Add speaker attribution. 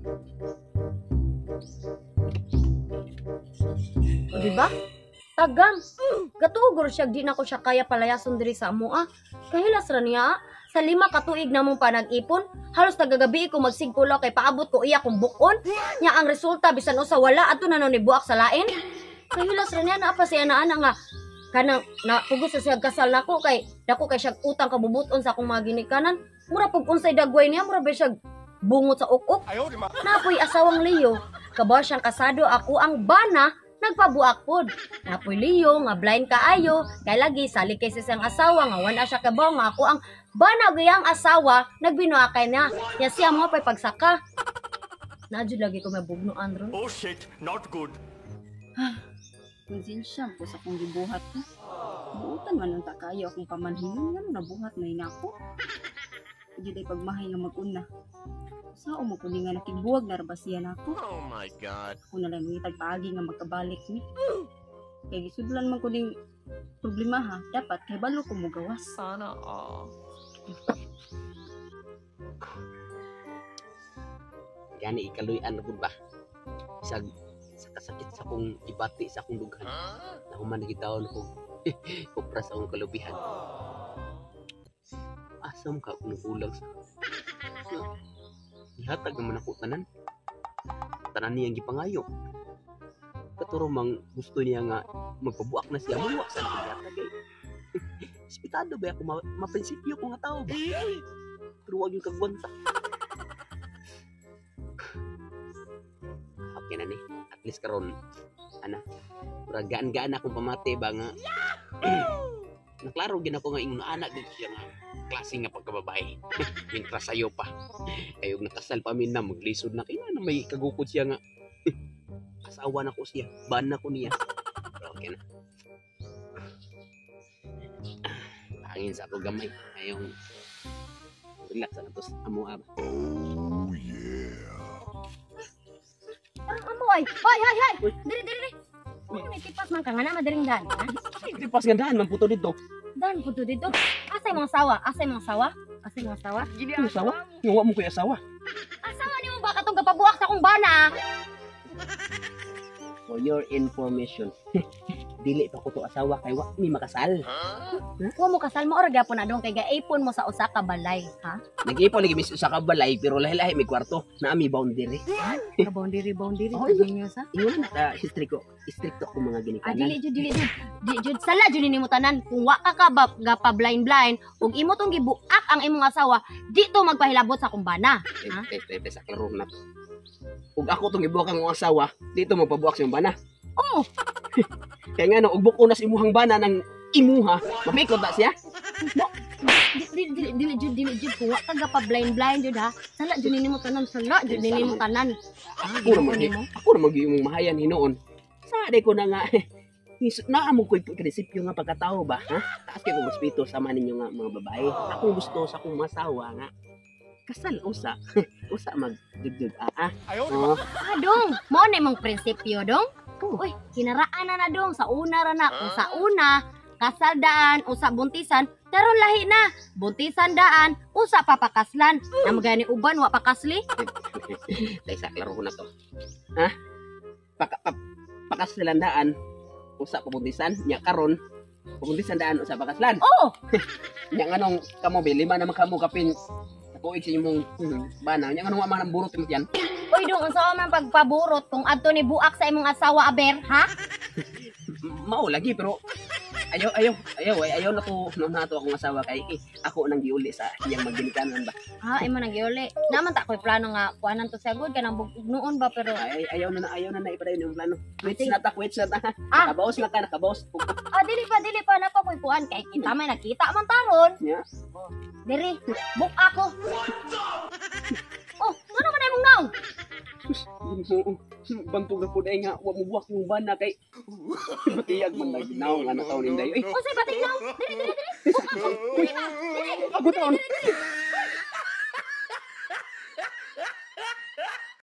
Speaker 1: O, diba? Tagam. Gatugor siya, di na ko siya kaya palayason diri sa amo Kahilas ra niya Sa 5 ka tuig na mong panag-ipon, halos nagagabi ko magsigpulo kay paabot ko iya kung bukon. Nya ang resulta bisan usa wala ato na ni buak sa lain. Kahilas ra niya na pa siya na nga kanang napugos sa siya kasal nako kay dako kay siya utang kabubuton sa akong mga ginikanan. Mura pug unsay dagway niya, mura ba siya bungot sa ukok. Napoy asawang Leo, kabaw siyang kasado, ako ang bana nagpabuak pod. Napoy Leo nga blind kaayo, kay lagi sali kay sa siyang asawa nga wala siya kabaw nga ako ang bana gayang asawa nagbinuakay na. Ya siya mo pay pagsaka. Nadyo lagi ko mabugnoan ron.
Speaker 2: Oh shit, not good.
Speaker 3: Konsensya ko sa kong gibuhat ko. Buutan man ang takayo akong pamanhinon nga nabuhat na inako. Di day pagmahay nga mag-una. Sao mo ko nga nakibuwag na rabasiyan ako.
Speaker 2: Oh my god.
Speaker 3: Ako na lang ngitag paagi nga magkabalik ni. Kaya gisudlan man ko ding problema ha. Dapat kay balo ko mo gawas.
Speaker 2: Sana all.
Speaker 4: Gani ikaluyan na po ba? Sa kasakit sa kong ibati sa akong dughan. Nahuman na gitaon ko. Kupra sa akong kalubihan. Asam ka kung ulang sa ihatag naman ako tanan niyang gipangayo. Katuro mang gusto niya nga magpabuak na siya, mabuak sa ihatag eh. Ispitado ba ako maprinsipyo ko nga tao ba? Pero huwag yung kagwanta. Okay na ni, at least karon gaan-gaan akong pamati ba nga. Naklaro gina ko nga ingon anak dito siya nga klase nga pagkababae. Mintras sayo pa. Ayog nakasal pa min na maglisod na kaya na may kagukod siya nga. Asawa na ko siya, ban na ko niya. Okay na. Hangin sa ako gamay. Ayong relax na to sa amo ba.
Speaker 2: Oh yeah.
Speaker 1: Ang amo ay. Hay. Diri. Ano may tipas man ka nga na madaling dan.
Speaker 4: Hindi pas gandahan man puto dito.
Speaker 1: Dan puto dito. Asay mga sawa?
Speaker 4: Ano asawa? Nga wa mo ko asawa.
Speaker 1: Asawa nimo ba katong gapabuak sa akong bana?
Speaker 4: For your information. Dili pa ko to asawa kay wa mi makasal.
Speaker 1: Wa mo kasal mo or gyapon na dong kay gaipon mo sa usa ka balay, ha?
Speaker 4: Nag-ipon lagi mis sa kabalay pero lahi-lahi may kwarto na ami boundary.
Speaker 1: Ka boundary
Speaker 4: Oh,
Speaker 1: ninyo sa.
Speaker 4: Ingon na stricto ko mga ginikanan.
Speaker 1: Dili jud sala jud nimo tanan kung wa ka gapa blind ug imo tong gibuak ang imong asawa, di to magpahilabot sa kumbana. Ha?
Speaker 4: Sa klaro na. Ug ako tong gibuak ang asawa, dito magpabuak sa bana.
Speaker 1: Oh,
Speaker 4: Kaya nga no, ug buko na sa imuhang bana ng imuha, mamikot na siya.
Speaker 1: dili jud kung wa ka gapa blind jud ha. Sala jud nimo tanan,
Speaker 4: Ako na mag-iimong mahayan hinoon. Sade ko na nga, naamog ko'y prinsipyo nga pagkatao ba, ha? Taas kayo kong guspito sama ninyo nga mga babae. Akong gusto sa akong masawa nga. Kasal, usa mag-dudud, Oh,
Speaker 1: Dong, mo na imong prinsipyo dong. Uy, kinaraan na dong sa una ra na. Kung sa una, kasal daan, usa buntisan, pero lahi na. Buntisan daan, usa papakaslan. Na magani uban wa pakasli.
Speaker 4: dahil sa klaro ko na to. Ha? Pakaslandaan, usa pabuntisan, nya karon, pabuntisan daan, usa pakaslan.
Speaker 1: Oh,
Speaker 4: Nya nganong kamo, 5 naman kamo kapin, kuig sa imong bana. Nya nganong mga burot mo yan.
Speaker 1: uy dong, unsa man pagpaburot kung adto ni buak sa imong asawa aber, ha?
Speaker 4: Mao lagi pero ayaw na to akong asawa kay ako nang giuli sa iyang magginikanan ba.
Speaker 1: Imo nang giuli. Naman ta koy plano nga kuanan to sa good kanang bugnoon ba pero
Speaker 4: Ayaw na ipadayon yung plano. Quits na ta. Nakabaos na ka, nakabaos.
Speaker 1: dili pa na pa koy kuan kay kita may nakita man taron.
Speaker 4: Yeah.
Speaker 1: Diri, buk ako. Oh, ano man imong naong?
Speaker 4: Bantog na po dahil nga, huwag mo buwak yung bana kay matiyag man lang ginaw nga na taon ninday.
Speaker 1: Unsay batik naong? Diri. Buk ako.
Speaker 4: Ako taon.